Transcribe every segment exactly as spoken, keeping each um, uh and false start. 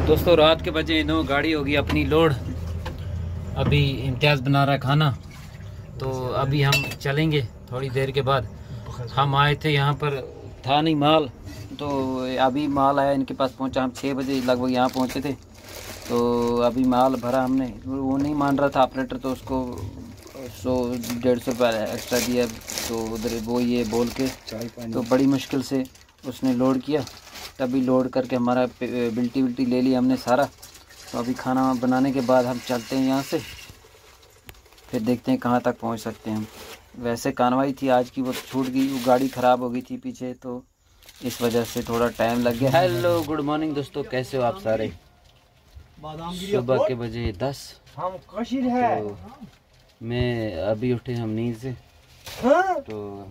दोस्तों रात के बजे नौ, गाड़ी होगी अपनी लोड। अभी इम्तियाज़ बना रहा है खाना, तो अभी हम चलेंगे थोड़ी देर के बाद। हम आए थे यहाँ पर, था नहीं माल, तो अभी माल आया इनके पास पहुँचा। हम छः बजे लगभग यहाँ पहुँचे थे, तो अभी माल भरा हमने। वो नहीं मान रहा था ऑपरेटर, तो उसको सौ डेढ़ सौ रुपये एक्स्ट्रा दिया। तो उधर वो ये बोल के तो बड़ी मुश्किल से उसने लोड किया, तभी लोड करके हमारा बिल्टी बिल्टी ले लिया हमने सारा। तो अभी खाना बनाने के बाद हम चलते हैं यहाँ से, फिर देखते हैं कहाँ तक पहुँच सकते हैं हम। वैसे कार्रवाई थी आज की, वो छूट गई, वो गाड़ी ख़राब हो गई थी पीछे, तो इस वजह से थोड़ा टाइम लग गया। हेलो गुड मॉर्निंग दोस्तों, कैसे हो आप सारे? सुबह के बजे दस। तो मैं अभी उठे हम नींद से, तो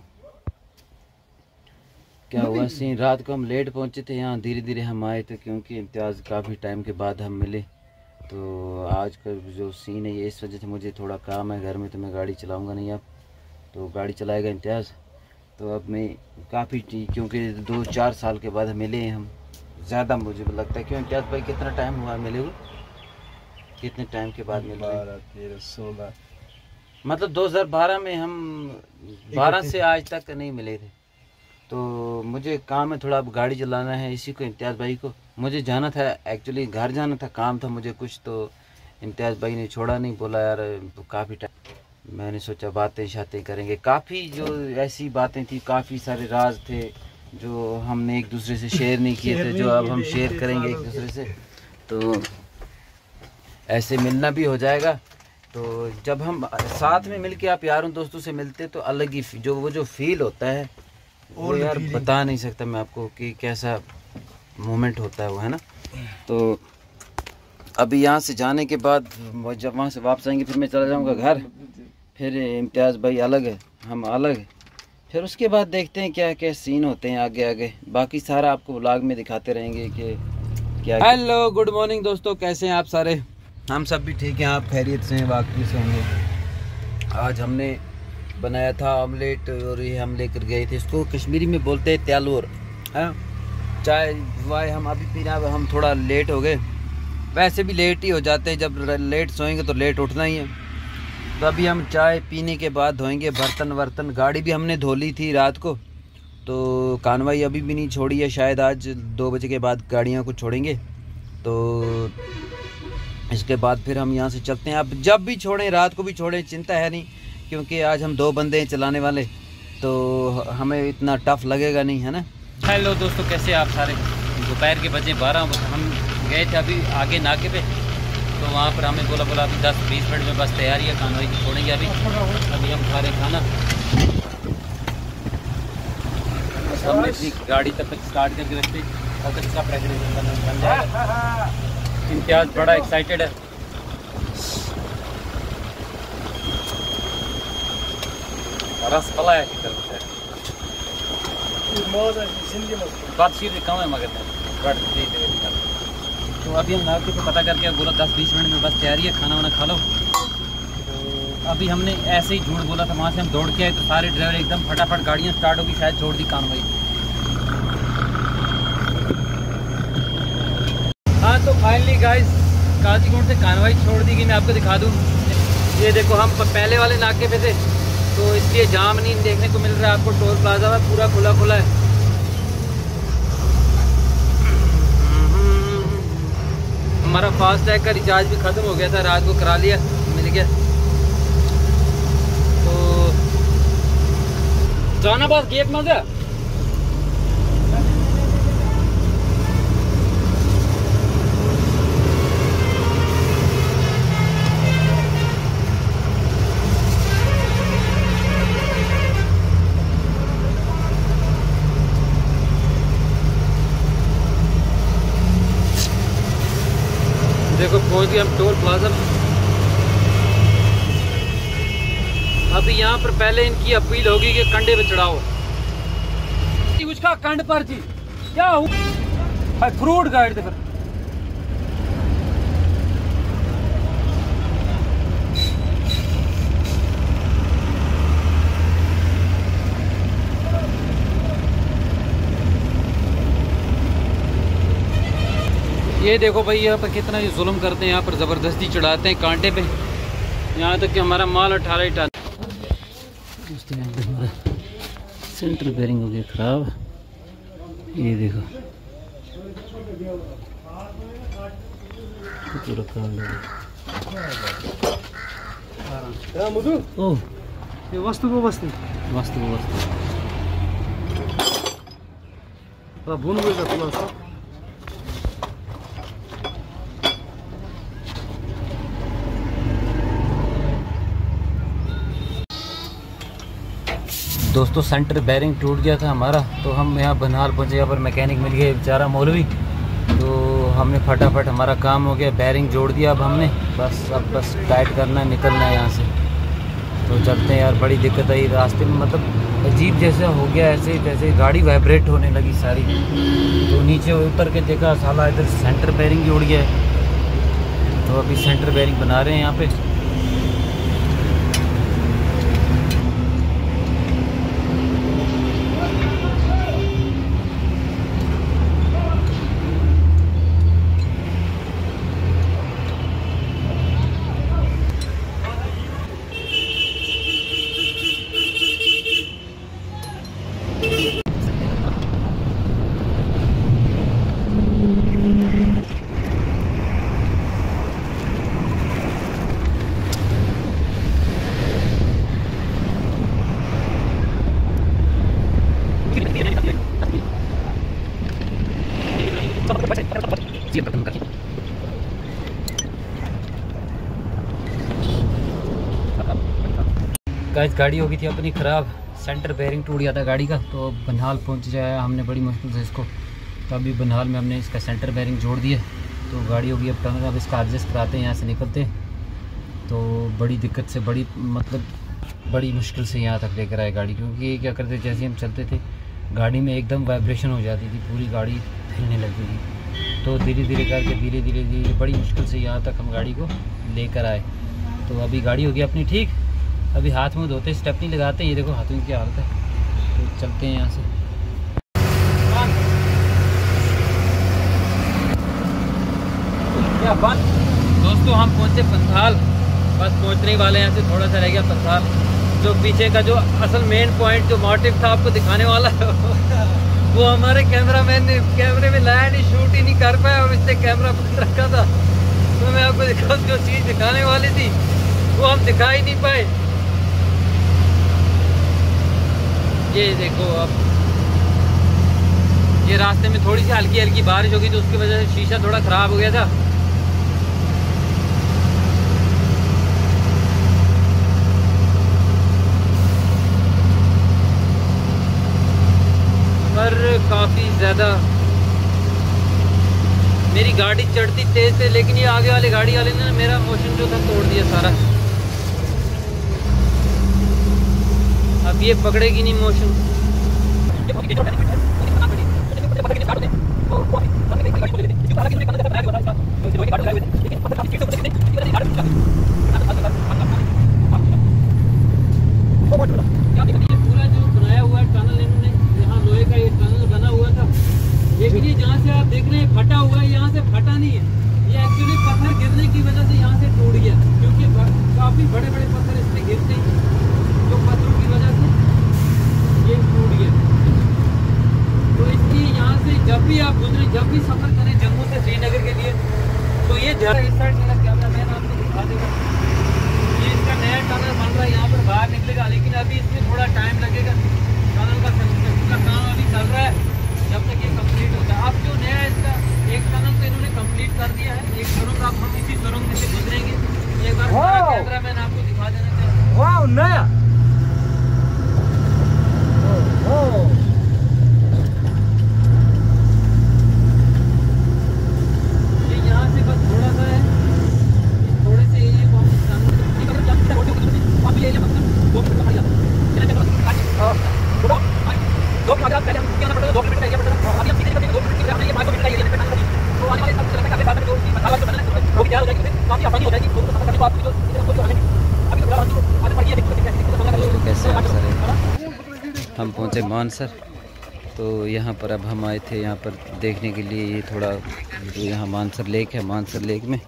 क्या हुआ सी रात को हम लेट पहुंचे थे यहाँ, धीरे धीरे हम आए थे क्योंकि इम्तियाज़ काफ़ी टाइम के बाद हम मिले। तो आज का जो सीन है ये इस वजह से, मुझे थोड़ा काम है घर में, तो मैं गाड़ी चलाऊंगा नहीं अब, तो गाड़ी चलाएगा इम्तियाज़। तो अब मैं काफ़ी क्योंकि दो चार साल के बाद मिले हैं हम, ज़्यादा मुझे लगता है। क्यों इम्तियाज़ भाई कितना टाइम हुआ मिले हुए? कितने टाइम के बाद मिले? तेरह सोलह, मतलब दो हज़ार बारह में हम, बारह से आज तक नहीं मिले थे। तो मुझे काम है थोड़ा, अब गाड़ी चलाना है इसी को, इम्तियाज़ भाई को। मुझे जाना था एक्चुअली, घर जाना था, काम था मुझे कुछ, तो इम्तियाज़ भाई ने छोड़ा नहीं, बोला यार काफ़ी टाइम। मैंने सोचा बातें शातें करेंगे, काफ़ी जो ऐसी बातें थी, काफ़ी सारे राज थे जो हमने एक दूसरे से शेयर नहीं किए थे, जो अब हम शेयर करेंगे एक दूसरे से। तो ऐसे मिलना भी हो जाएगा। तो जब हम साथ में मिलके आप यारों दोस्तों से मिलते तो अलग ही जो वो जो फील होता है वो यार बता नहीं सकता मैं आपको कि कैसा मोमेंट होता है वो, है ना। तो अभी यहाँ से जाने के बाद जब वहाँ से वापस आएंगे, फिर मैं चला जाऊँगा घर, फिर इम्तियाज़ भाई अलग है, हम अलग, फिर उसके बाद देखते हैं क्या क्या सीन होते हैं आगे आगे। बाकी सारा आपको व्लॉग में दिखाते रहेंगे कि क्या। हेलो गुड मॉर्निंग दोस्तों, कैसे हैं आप सारे? हम सब भी ठीक हैं, आप खैरियत से हैं, वाकई से होंगे। आज हमने बनाया था ऑमलेट, और ये हम लेकर गए थे, इसको कश्मीरी में बोलते हैं त्यालूर, हाँ। चाय वाय हम अभी पीना, हम थोड़ा लेट हो गए, वैसे भी लेट ही हो जाते हैं, जब लेट सोएंगे तो लेट उठना ही है। तो अभी हम चाय पीने के बाद धोएंगे बर्तन वर्तन। गाड़ी भी हमने धो ली थी रात को, तो कानवाई अभी भी नहीं छोड़ी है, शायद आज दो बजे के बाद गाड़ियाँ को छोड़ेंगे। तो इसके बाद फिर हम यहाँ से चलते हैं। अब जब भी छोड़ें, रात को भी छोड़ें, चिंता है नहीं, क्योंकि आज हम दो बंदे हैं चलाने वाले, तो हमें इतना टफ लगेगा नहीं, है ना। हेलो दोस्तों, कैसे आप सारे? दोपहर के बजे बारह, हम गए थे अभी आगे नाके पे, तो वहाँ पर हमें बोला बोला अभी दस बीस मिनट में बस तैयारी है, कानवाई की छोड़ेंगे अभी। अभी हम खा रहे खाना, हमने अपनी गाड़ी तब तक स्टार्ट करके रखते और इसका प्रेगनेंट बन जाएगा। इम्तियाज़ बड़ा एक्साइटेड है। रस पला है कि बात शीर कम है मगर तो अभी हम नाके पे पता करके बोला दस बीस मिनट में बस तैयारी है, खाना वाना खा लो। तो अभी हमने ऐसे ही झूठ बोला था, वहाँ से हम दौड़ के आए तो सारे ड्राइवर एकदम फटाफट गाड़ियाँ स्टार्ट होगी, शायद छोड़ दी कानवाई। हाँ तो फाइनली गाइस काजीकोट से कानवाई छोड़ दी गई। मैं आपको दिखा दूँ, ये देखो हम पहले वाले नाके पे थे, तो इसलिए जाम नहीं देखने को मिल रहा है आपको। टोल प्लाजा में पूरा खुला खुला है। हमारा फास्ट टैग का रिचार्ज भी ख़त्म हो गया था, रात को करा लिया, मिल गया। तो जहानाबाद गेट में गया। देखो पहुंच गए हम टोल प्लाजा। अभी यहाँ पर पहले इनकी अपील होगी कि कंडे पे चढ़ाओ, उसका कंड पर जी क्या हुआ, फ्रूट गाइड दे फिर। ये देखो भाई यहाँ पर कितना ये जुल्म करते हैं, यहाँ पर ज़बरदस्ती चढ़ाते हैं कांटे पे, यहाँ तक कि हमारा माल अठारह ही टन। हमारा सेंटर बेरिंग हो गया ख़राब, ये देखो पूरा खराब ओह ये वस्तु को वस्तु वस्तु वस्तु भून गई थोड़ा सा। दोस्तों सेंटर बेरिंग टूट गया था हमारा, तो हम यहाँ बनहाल पहुँचे। यहाँ पर मैकेनिक मिल गया बेचारा मौलवी, तो हमने फटाफट हमारा काम हो गया, बेरिंग जोड़ दिया। अब हमने बस अब बस टाइट करना है, निकलना है यहाँ से। तो चलते हैं यार, बड़ी दिक्कत आई रास्ते में, मतलब अजीब जैसा हो गया, ऐसे जैसे गाड़ी वाइब्रेट होने लगी सारी। तो नीचे उतर के देखा साला इधर सेंटर बेरिंग ही उड़ गया है। तो अभी सेंटर बेरिंग बना रहे हैं यहाँ पे। गाइस गाड़ी हो गई थी अपनी ख़राब, सेंटर बेरिंग टूट गया था गाड़ी का। तो बनहाल पहुंच जाया हमने बड़ी मुश्किल से इसको। तो अभी बनहाल में हमने इसका सेंटर बेरिंग जोड़ दिया, तो गाड़ी हो गई अब टनल। अब इसका एडजस्ट कराते हैं, यहाँ से निकलते हैं। तो बड़ी दिक्कत से, बड़ी मतलब बड़ी मुश्किल से यहाँ तक लेकर आए गाड़ी, क्योंकि क्या करते जैसे हम चलते थे गाड़ी में एकदम वाइब्रेशन हो जाती थी, पूरी गाड़ी हिलने लगती थी। तो धीरे धीरे करके धीरे धीरे धीरे बड़ी मुश्किल से यहाँ तक हम गाड़ी को लेकर आए। तो अभी गाड़ी हो गई अपनी ठीक। अभी हाथ मुँह धोते स्टेप नहीं लगाते, ये देखो हाथों की हालत है। तो चलते हैं यहाँ से। दोस्तों हम पहुँचे पंथाल, बस पहुँचने वाले हैं। यहाँ से थोड़ा सा रह गया पंथाल। जो पीछे का जो असल मेन पॉइंट जो मोटिव था आपको दिखाने वाला वो हमारे कैमरामैन ने कैमरे में लाया नहीं, शूट ही नहीं कर पाया और इससे कैमरा बंद रखा था। तो मैं आपको दिखा, जो चीज़ दिखाने वाली थी वो हम दिखा ही नहीं पाए। ये देखो, अब ये रास्ते में थोड़ी सी हल्की हल्की बारिश हो गई, तो उसकी वजह से शीशा थोड़ा ख़राब हो गया था। पर काफ़ी ज़्यादा मेरी गाड़ी चढ़ती तेज़ थे, लेकिन ये आगे वाली गाड़ी वाले ने मेरा मोशन जो था तोड़ दिया सारा। अब ये पकड़ेगी नहीं मोशन। पूरा जो बनाया हुआ टनल इन्होंने, यहाँ लोहे का ये टनल बना हुआ था, लेकिन ये जहाँ से आप देख रहे हैं फटा हुआ है, यहाँ से फटा नहीं है। ये एक्चुअली पत्थर गिरने की वजह से यहाँ से टूट गया, क्योंकि काफ़ी बड़े बड़े पत्थर इसमें गिरते हैं, जो पत्थरों की वजह से ये टूट गया। तो इसलिए यहाँ से जब भी आप गुजरे, जब भी सफ़र करें जम्मू से श्रीनगर के लिए, तो ये जगह इस साइड मेरा कैमरामैन आपको दिखा देगा। ये इसका नया टनल बन रहा है, यहाँ पर बाहर निकलेगा, लेकिन अभी इसमें थोड़ा टाइम लगेगा। टनल का का काम अभी चल रहा है, जब तक ये कंप्लीट होता है। अब जो नया इसका एक टनल तो इन्होंने कंप्लीट कर दिया है, एक सुरंग अब हम इसी सुरंग में से गुजरेंगे। एक बार कैमरामैन आपको दिखा देना चाहिए। वाह नया ये यहाँ से बस थोड़ा सा है, थोड़े से ये कैसे आप सर हम पहुँचे मानसर। तो यहाँ पर अब हम आए थे यहाँ पर देखने के लिए। ये थोड़ा जो यहाँ मानसर लेक है, मानसर लेक में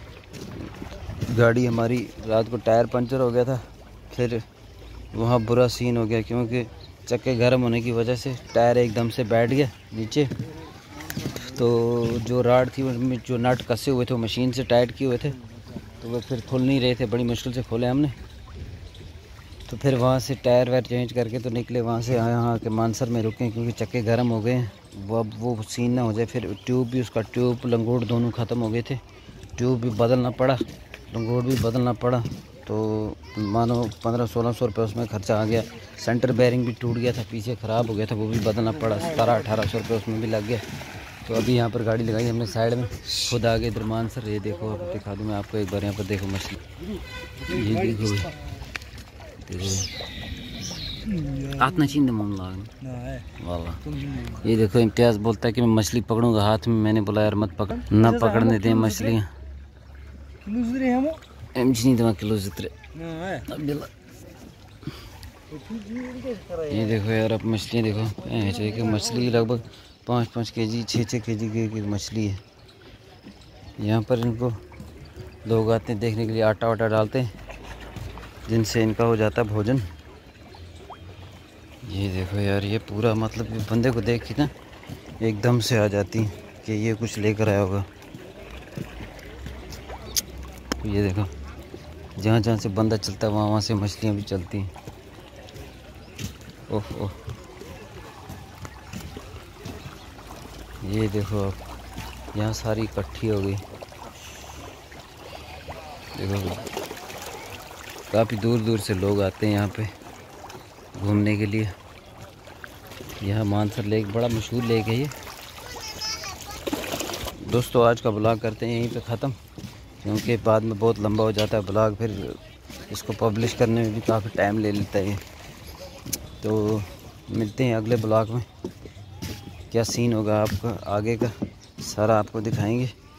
गाड़ी हमारी रात को टायर पंचर हो गया था। फिर वहाँ बुरा सीन हो गया क्योंकि चक्के गर्म होने की वजह से टायर एकदम से बैठ गया नीचे। तो जो राड थी उनमें जो नट कसे हुए थे वो मशीन से टाइट किए हुए थे, तो वो फिर खुल नहीं रहे थे। बड़ी मुश्किल से खोले हमने। तो फिर वहाँ से टायर वायर चेंज करके तो निकले, वहाँ से आए यहाँ के मानसर में रुके क्योंकि चक्के गर्म हो गए हैं। वो अब वो सीन ना हो जाए। फिर ट्यूब भी, उसका ट्यूब लंगोट दोनों ख़त्म हो गए थे। ट्यूब भी बदलना पड़ा, लंगोट भी बदलना पड़ा। तो मानो पंद्रह सोलह सौ रुपये उसमें खर्चा आ गया। सेंटर बेयरिंग भी टूट गया था, पीछे ख़राब हो गया था, वो भी बदलना पड़ा। सतारह अठारह सौ रुपये उसमें भी लग गया। तो अभी यहाँ पर गाड़ी लगाई हमने साइड में, खुद आगे इधर मानसर। ये देखो, अब दिखा दूँ मैं आपको एक बार। यहाँ पर देखो मछली, ये देखो देखो आतना चीन वाला। ये देखो इम्तियाज़ बोलता है कि मैं मछली पकड़ूंगा हाथ में। मैंने बोला यार मत पकड़, ना पकड़ने दें मछलियाँ। नहीं दवा किलो जितरे। ये देखो यार, अब मछलियाँ देखो। ऐसे कि मछली लगभग पाँच पाँच के जी छः छः के जी की मछली है। यहाँ पर इनको लोग आते हैं देखने के लिए, आटा वाटा डालते हैं जिनसे इनका हो जाता है भोजन। ये देखो यार, ये पूरा मतलब बंदे को देख के ना एकदम से आ जाती कि ये कुछ लेकर आया होगा। ये देखो, जहाँ जहाँ से बंदा चलता है वहाँ वहाँ से मछलियाँ भी चलती हैं। ओह ओह, ये देखो अब यहाँ सारी इकट्ठी हो गई। देखो काफ़ी दूर दूर से लोग आते हैं यहाँ पे घूमने के लिए। यहाँ मानसर लेक बड़ा मशहूर लेक है ये। दोस्तों आज का ब्लॉग करते हैं यहीं पे ख़त्म, क्योंकि बाद में बहुत लंबा हो जाता है ब्लॉग। फिर इसको पब्लिश करने में भी काफ़ी टाइम ले लेता है। तो मिलते हैं अगले ब्लॉग में। क्या सीन होगा आपका आगे का सारा आपको दिखाएंगे।